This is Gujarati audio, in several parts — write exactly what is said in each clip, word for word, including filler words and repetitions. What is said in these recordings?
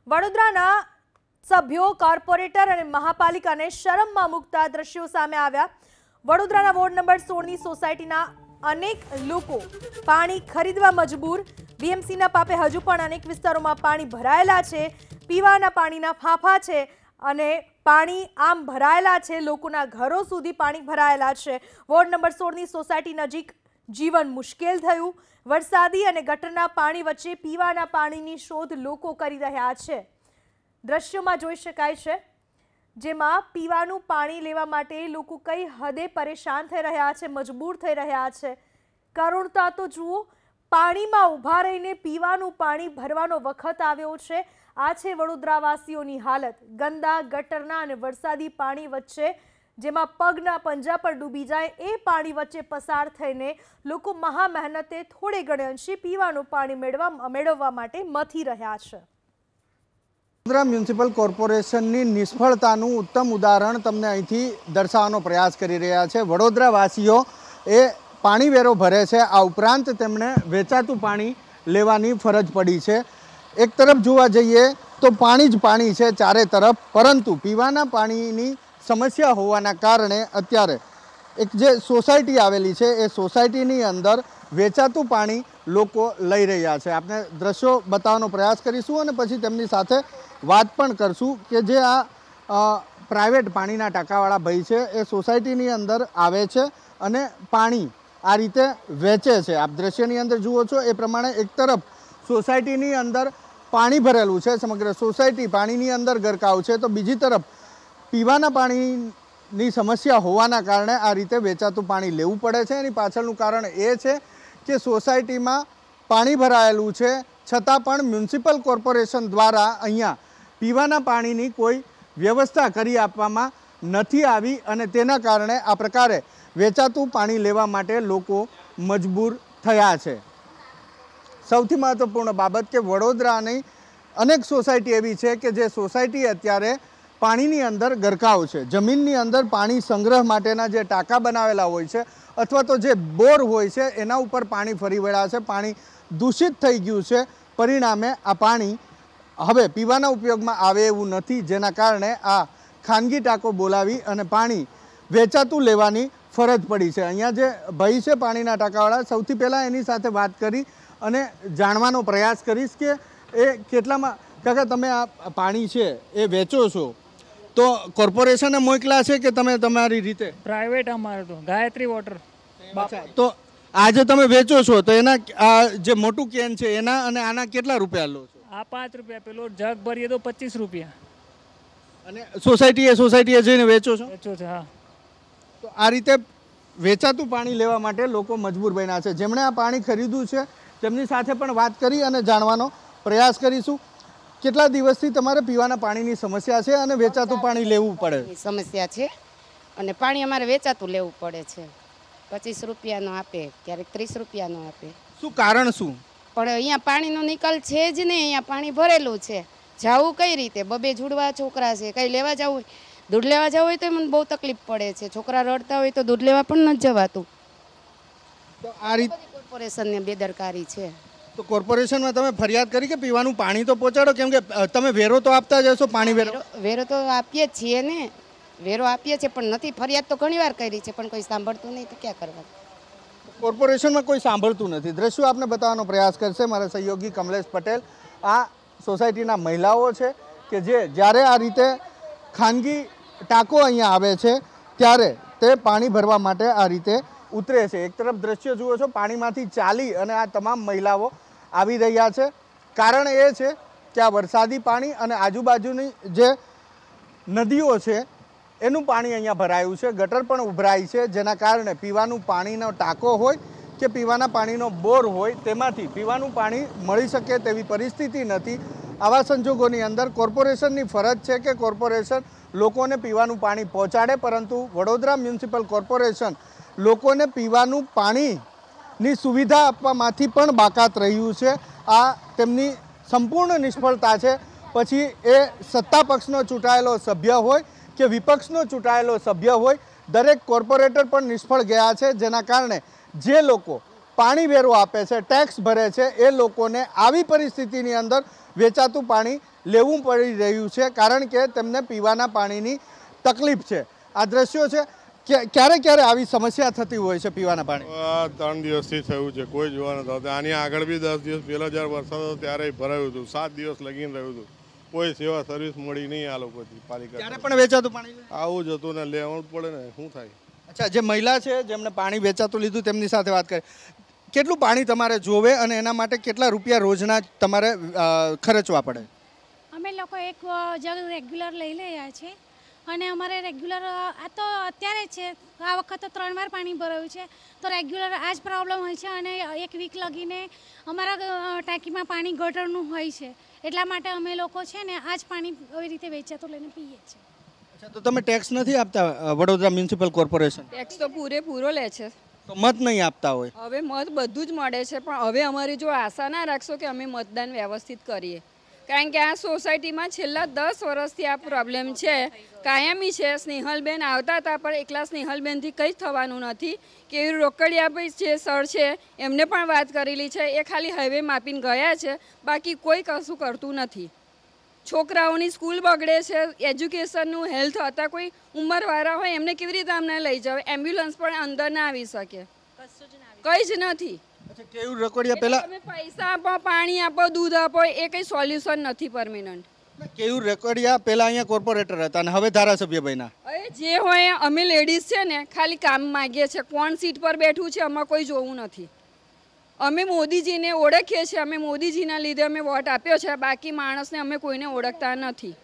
વડોદરાના સભ્યો કોર્પોરેટર અને મહાપાલિકાને શરમમાં મૂકતા દ્રશ્યો સામે આવ્યા। વડોદરાના વોર્ડ નંબર સોળ ની સોસાયટીના અનેક લોકો પાણી ખરીદવા મજબૂર। બીએમસીના પાપે હજુ પણ અનેક વિસ્તારોમાં પાણી ભરાયેલા છે। પીવાના પાણીના ફાંફા છે અને પાણી આમ ભરાયેલા છે, લોકોના ઘરો સુધી પાણી ભરાયેલા છે। વોર્ડ નંબર સોળ ની સોસાયટી નજીક જીવન મુશ્કેલ થયું। વરસાદી અને ગટરના પાણી વચ્ચે પીવાના પાણીની શોધ લોકો કરી રહ્યા છે। દ્રશ્યોમાં જોઈ શકાય છે જેમાં પીવાનું પાણી લેવા માટે લોકો કઈ હદે પરેશાન થઈ રહ્યા છે, મજબૂર થઈ રહ્યા છે। કરુણતા તો જુઓ, પાણીમાં ઊભા રહીને પીવાનું પાણી ભરવાનો વખત આવ્યો છે। આ છે વડોદરાવાસીઓની હાલત। ગંદા ગટરના અને વરસાદી પાણી વચ્ચે જેમાં પગના પંજા પર ડૂબી જાય એ પાણી વચ્ચે પસાર થઈને લોકો મહા મહેનતે થોડે ઘણે અંશે પીવાનું પાણી મેળવવા મેળવવા માટે મથી રહ્યા છે। વડોદરા મ્યુનિસિપલ કોર્પોરેશનની નિષ્ફળતાનું ઉત્તમ ઉદાહરણ તમને અહીંથી દર્શાવવાનો પ્રયાસ કરી રહ્યા છે। વડોદરાવાસીઓ એ પાણી વેરો ભરે છે, આ ઉપરાંત તેમણે વેચાતું પાણી લેવાની ફરજ પડી છે। એક તરફ જોવા જઈએ તો પાણી જ પાણી છે ચારે તરફ, પરંતુ પીવાના પાણીની સમસ્યા હોવાના કારણે અત્યારે એક જે સોસાયટી આવેલી છે એ સોસાયટીની અંદર વેચાતું પાણી લોકો લઈ રહ્યા છે। આપણે દ્રશ્યો બતાવવાનો પ્રયાસ કરીશું અને પછી તેમની સાથે વાત પણ કરશું કે જે આ પ્રાઇવેટ પાણીના ટાંકાવાળા ભાઈ છે એ સોસાયટીની અંદર આવે છે અને પાણી આ રીતે વેચે છે। આપ દ્રશ્યની અંદર જુઓ છો એ પ્રમાણે એક તરફ સોસાયટીની અંદર પાણી ભરેલું છે, સમગ્ર સોસાયટી પાણીની અંદર ગરકાવ છે, તો બીજી તરફ પીવાના પાણીની સમસ્યા હોવાના કારણે આ રીતે વેચાતું પાણી લેવું પડે છે। એની પાછળનું કારણ એ છે કે સોસાયટીમાં પાણી ભરાયેલું છે, છતાં પણ મ્યુનિસિપલ કોર્પોરેશન દ્વારા અહીંયા પીવાના પાણીની કોઈ વ્યવસ્થા કરી આપવામાં નથી આવી અને તેના કારણે આ પ્રકારે વેચાતું પાણી લેવા માટે લોકો મજબૂર થયા છે। સૌથી મહત્વપૂર્ણ બાબત કે વડોદરાની અનેક સોસાયટી એવી છે કે જે સોસાયટી અત્યારે પાણીની અંદર ગરકાવ છે। જમીનની અંદર પાણી સંગ્રહ માટેના જે ટાંકા બનાવેલા હોય છે અથવા તો જે બોર હોય છે એના ઉપર પાણી ફરી વળ્યા છે, પાણી દૂષિત થઈ ગયું છે। પરિણામે આ પાણી હવે પીવાના ઉપયોગમાં આવે એવું નથી, જેના કારણે આ ખાનગી ટાંકો બોલાવી અને પાણી વેચાતું લેવાની ફરજ પડી છે। અહીંયા જે ભાઈ છે પાણીના ટાંકાવાળા, સૌથી પહેલાં એની સાથે વાત કરી અને જાણવાનો પ્રયાસ કરીશ કે એ કેટલામાં, કાકા તમે આ પાણી છે એ વેચો છો તો કોર્પોરેશને મોકલા છે કે તમે તમારી રીતે? પ્રાઇવેટ અમારે તો ગાયત્રી વોટર। તો આજે તમે વેચો છો તો એના આ જે મોટું કેન છે એના અને આના કેટલા રૂપિયા લો છો? આ પાંચ રૂપિયા, પેલો જગ ભરીએ તો પચીસ રૂપિયા। અને સોસાયટીએ સોસાયટીએ જઈને વેચો છો? વેચો છે, હા। તો આ રીતે વેચાતું પાણી લેવા માટે લોકો મજબૂર બન્યા છે। જેમણે આ પાણી ખરીદ્યું છે તેમની સાથે પણ વાત કરી અને જાણવાનો પ્રયાસ કરીશું। કેટલા દિવસથી તમારે પીવાના પાણીની સમસ્યા છે અને વેચાતું પાણી લેવું પડે? સમસ્યા છે અને પાણી અમારે વેચાતું લેવું પડે છે। પચીસ રૂપિયાનો આપે, ક્યારેક ત્રીસ રૂપિયાનો આપે। શું કારણ શું? પણ અહીંયા પાણીનો નિકાલ છે જ નહીં, અહીંયા પાણી ભરેલું છે, જવું કઈ રીતે? બબે જુડવા છોકરા છે, કઈ લેવા જવું હોય, દૂધ લેવા જવું હોય તો મને બહુ તકલીફ પડે છે। છોકરા રડતા હોય તો દૂધ લેવા પણ નથી જવાતું। તો આ રીતે કોર્પોરેશનની બેદરકારી છે। તો કોર્પોરેશનમાં તમે ફરિયાદ કરી કે પીવાનું પાણી તો પહોંચાડો, કેમ કે તમે વેરો તો આપતા જ હશો, પાણી વેરો? વેરો તો આપીએ જ છીએ ને, વેરો આપીએ છીએ પણ નથી, ફરિયાદ તો ઘણી વાર કરી છે પણ કોઈ સાંભળતું નહીં, તો ક્યાં કરવા? કોર્પોરેશનમાં કોઈ સાંભળતું નથી। દ્રશ્યો આપને બતાવવાનો પ્રયાસ કરશે મારા સહયોગી કમલેશ પટેલ। આ સોસાયટીના મહિલાઓ છે કે જે જ્યારે આ રીતે ખાનગી ટાંકો અહીંયા આવે છે ત્યારે તે પાણી ભરવા માટે આ રીતે ઉતરે છે। એક તરફ દ્રશ્ય જુઓ છો, પાણીમાંથી ચાલી અને આ તમામ મહિલાઓ આવી રહ્યા છે। કારણ એ છે કે આ વરસાદી પાણી અને આજુબાજુની જે નદીઓ છે એનું પાણી અહીંયા ભરાયું છે, ગટર પણ ઉભરાય છે, જેના કારણે પીવાનું પાણીનો ટાંકો હોય કે પીવાના પાણીનો બોર હોય તેમાંથી પીવાનું પાણી મળી શકે તેવી પરિસ્થિતિ નથી। આવા સંજોગોની અંદર કોર્પોરેશનની ફરજ છે કે કોર્પોરેશન લોકોને પીવાનું પાણી પહોંચાડે, પરંતુ વડોદરા મ્યુનિસિપલ કોર્પોરેશન લોકોને પીવાનું પાણીની સુવિધા આપવામાંથી પણ બાકાત રહ્યું છે। આ તેમની સંપૂર્ણ નિષ્ફળતા છે। પછી એ સત્તા પક્ષનો ચૂંટાયેલો સભ્ય હોય કે વિપક્ષનો ચૂંટાયેલો સભ્ય હોય, દરેક કોર્પોરેટર પણ નિષ્ફળ ગયા છે, જેના કારણે જે લોકો પાણી વેરો આપે છે, ટેક્સ ભરે છે, એ લોકોને આવી પરિસ્થિતિની અંદર વેચાતું પાણી લેવું પડી રહ્યું છે, કારણ કે તેમને પીવાના પાણીની તકલીફ છે. આ દ્રશ્યો છે. ક્યારે ક્યારે આવી સમસ્યા થતી હોય છે પીવાના પાણી? આ ત્રણ દિવસથી થયું છે, કોઈ જોવા નથી આવતું. આની આગળ બી દસ દિવસ પહેલા જ્યારે વરસાદ હતો ત્યારે ભરાયું હતું, સાત દિવસ લગીને રહ્યું હતું. કોઈ સેવા સર્વિસ મળી નહીં આ લોકોથી પાલિકા. ત્યારે પણ વેચાતું પાણી આવું જ હતું ને, લેવું જ પડે ને, શું થાય. અચ્છા, જે મહિલા છે જેમને પાણી વેચાતું લીધું તેમની સાથે વાત કરી. કેટલું પાણી તમારે જોવે અને એના માટે કેટલા રૂપિયા રોજના તમારે ખર્ચવા પડે? અમે લોકો એક જગ રેગ્યુલર લઈ લઈએ છીએ અને અમારે રેગ્યુલર આ તો અત્યારે છે, આ વખત ત્રણ વાર પાણી ભરાયું છે, તો રેગ્યુલર આ જ પ્રોબ્લેમ હોય છે અને એક વીક લગીને અમારા ટાંકીમાં પાણી ગટરનું હોય છે, એટલા માટે અમે લોકો છે ને આ જ પાણી એવી રીતે વેચાતું લઈને પીએ છીએ. અચ્છા, તો તમે ટેક્સ નથી આપતા વડોદરા મ્યુનિસિપલ કોર્પોરેશન? ટેક્સ તો પૂરેપૂરો લે છે. તો મત નહીં આપતા હોય? હવે મત બધું જ મળે છે, પણ હવે અમારી જો આશા ના રાખશો કે અમે મતદાન વ્યવસ્થિત કરીએ, કારણ કે આ સોસાયટીમાં છેલ્લા દસ વર્ષથી આ પ્રોબ્લેમ છે, કાયમી છે. સ્નેહલબેન આવતા હતા પણ એકલા સ્નેહલબેનથી કંઈ થવાનું નથી. કે રોકડિયા જે સર છે એમને પણ વાત કરેલી છે, એ ખાલી હાઈવે માપીને ગયા છે, બાકી કોઈ કશું કરતું નથી. છોકરાઓની સ્કૂલ બગડે છે, એજ્યુકેશનનું, હેલ્થ હતા, કોઈ ઉંમરવાળા હોય એમને કેવી રીતે અમને લઈ જાવ? એમ્બ્યુલન્સ પણ અંદર ના આવી શકે, કંઈ જ નથી. કેવું રકોડિયા પહેલા તમે પૈસા આપો, પાણી આપો, દૂધ આપો, એ કંઈ સોલ્યુશન નથી પરમિનન્ટ. કેવું રકોડિયા પહેલા અહીંયા કોર્પોરેટર હતા અને હવે ધારાસભ્ય બન્યા. હવે જે હોય, અમે લેડીઝ છે ને ખાલી કામ માગીએ છીએ. કોણ સીટ પર બેઠું છે અમારે કોઈ જોવું નથી. અમે મોદીજીને ઓળખીએ છીએ, અમે મોદીજીના લીધે અમે વોટ આપ્યો છે, બાકી માણસને અમે કોઈને ઓળખતા નથી.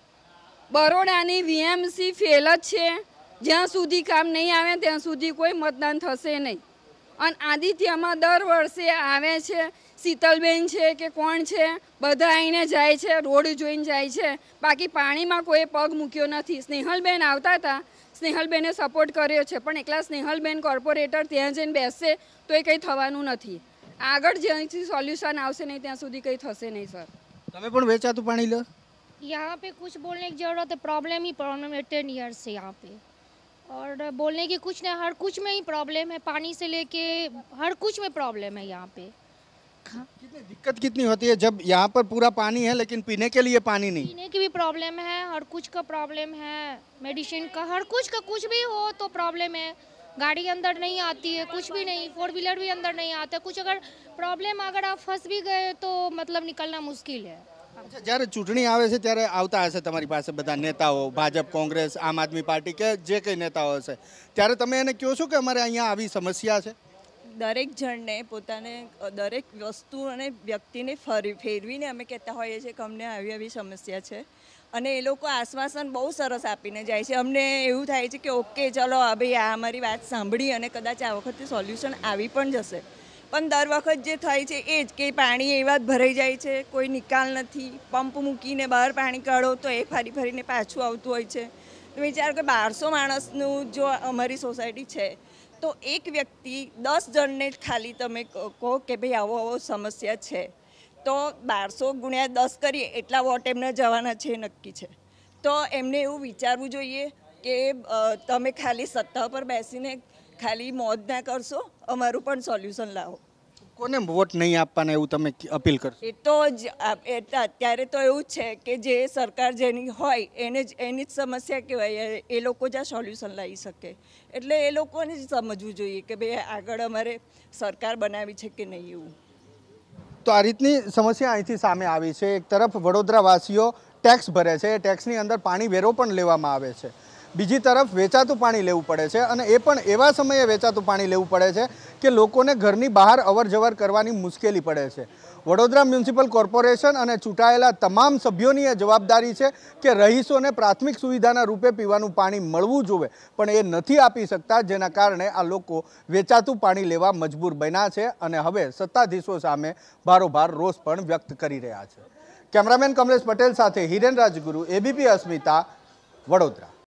બરોડાની વીએમસી ફેલ જ છે, જ્યાં સુધી કામ નહીં આવે ત્યાં સુધી કોઈ મતદાન થશે નહીં. અને આદિત્યમાં દર વર્ષે આવે છે, શીતલબેન છે કે કોણ છે, બધા આવીને જાય છે, રોડ જોઈને જાય છે, બાકી પાણીમાં કોઈ પગ મૂક્યો નથી. સ્નેહલબેન આવતા હતા, સ્નેહલબેને સપોર્ટ કર્યો છે, પણ એકલા સ્નેહલબેન કોર્પોરેટર ત્યાં જઈને બેસશે તો એ કંઈ થવાનું નથી. આગળ જ્યાંથી સોલ્યુશન આવશે નહીં ત્યાં સુધી કંઈ થશે નહીં. સર, તમે પણ વેચાતું પાણી લો? यहाँ पे कुछ बोलने की ज़रूरत है, प्रॉब्लम ही प्रॉब्लम है टेन ईयर्स से यहाँ पे, और बोलने की कुछ नहीं, हर कुछ में ही प्रॉब्लम है, पानी से लेके हर कुछ में प्रॉब्लम है यहाँ पे. कितनी दिक्कत कितनी होती है जब यहाँ पर पूरा पानी है लेकिन पीने के लिए पानी नहीं? पीने की भी प्रॉब्लम है, हर कुछ का प्रॉब्लम है, मेडिसिन का, हर कुछ का कुछ भी हो तो प्रॉब्लम है. गाड़ी अंदर नहीं आती है, कुछ भी नहीं, फोर व्हीलर भी अंदर नहीं आता. कुछ अगर प्रॉब्लम अगर आप फंस भी गए तो मतलब निकलना मुश्किल है. જ્યારે ચૂંટણી આવે છે ત્યારે આવતા હશે તમારી પાસે બધા નેતાઓ, ભાજપ, કોંગ્રેસ, આમ આદમી પાર્ટી કે જે કંઈ નેતાઓ હશે, ત્યારે તમે એને કહો છો કે અમારે અહીંયા આવી સમસ્યા છે? દરેક જણને પોતાને દરેક વસ્તુ અને વ્યક્તિને ફરી ફેરવીને અમે કહેતા હોઈએ છીએ કે અમને આવી આવી સમસ્યા છે, અને એ લોકો આશ્વાસન બહુ સરસ આપીને જાય છે. અમને એવું થાય છે કે ઓકે ચલો ભાઈ આ અમારી વાત સાંભળી અને કદાચ આ વખતે સોલ્યુશન આવી પણ જશે. પણ દર વખત જે થાય છે એ જ કે પાણી એવા જ ભરાઈ જાય છે, કોઈ નિકાલ નથી. પંપ મૂકીને બહાર પાણી કાઢો તો એ ફરી ફરીને પાછું આવતું હોય છે. તો વિચાર કે બારસો માણસનું જો અમારી સોસાયટી છે તો એક વ્યક્તિ દસ જણને ખાલી તમે કહો કે ભાઈ આવો આવો સમસ્યા છે, તો બારસો ગુણ્યા દસ કરીએ એટલા વોટ એમને જવાના છે નક્કી છે. તો એમને એવું વિચારવું જોઈએ કે તમે ખાલી સત્તા પર બેસીને ખાલી મોજ ના કરશો, અમારું પણ સોલ્યુશન લાવો. કોને વોટ નહીં આપવાના એવું તમે અપીલ કરશો? એ તો જ અત્યારે તો એવું જ છે કે જે સરકાર જેની હોય એને જ એની જ સમસ્યા કહેવાય, એ લોકો જ આ સોલ્યુશન લાવી શકે. એટલે એ લોકોને જ સમજવું જોઈએ કે ભાઈ આગળ અમારે સરકાર બનાવી છે કે નહીં એવું. તો આ રીતની સમસ્યા અહીંથી સામે આવી છે. એક તરફ વડોદરાવાસીઓ ટેક્સ ભરે છે, એ ટેક્સની અંદર પાણી વેરો પણ લેવામાં આવે છે. બીજી તરફ વેચાતું પાણી લેવું પડે છે, અને એ પણ એવા સમયે વેચાતું પાણી લેવું પડે છે કે લોકોને ઘરની બહાર અવર જવર કરવાની મુશ્કેલી પડે છે. વડોદરા મ્યુનિસિપલ કોર્પોરેશન અને ચૂંટાયેલા તમામ સભ્યોની એ જવાબદારી છે કે રહીશોને પ્રાથમિક સુવિધાના રૂપે પીવાનું પાણી મળવું જોઈએ, પણ એ નથી આપી શકતા, જેના કારણે આ લોકો વેચાતું પાણી લેવા મજબૂર બન્યા છે અને હવે સત્તાધીશો સામે ભારોભાર રોષ પણ વ્યક્ત કરી રહ્યા છે. કેમેરામેન કમલેશ પટેલ સાથે હિરેન રાજગુરુ, એબીપી અસ્મિતા, વડોદરા.